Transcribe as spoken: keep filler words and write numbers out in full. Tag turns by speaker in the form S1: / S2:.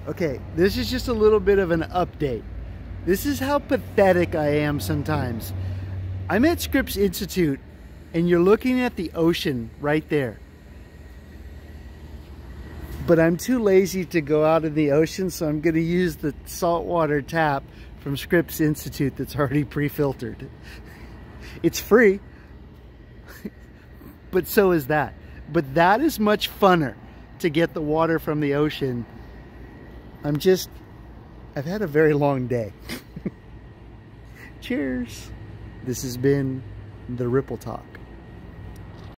S1: Okay, this is just a little bit of an update. This is how pathetic I am sometimes. I'm at Scripps Institute and you're looking at the ocean right there. But I'm too lazy to go out in the ocean, so I'm going to use the saltwater tap from Scripps Institute that's already pre-filtered. It's free, but so is that. But that is much funner to get the water from the ocean. I'm just, I've had a very long day. Cheers. This has been the Ripple Talk.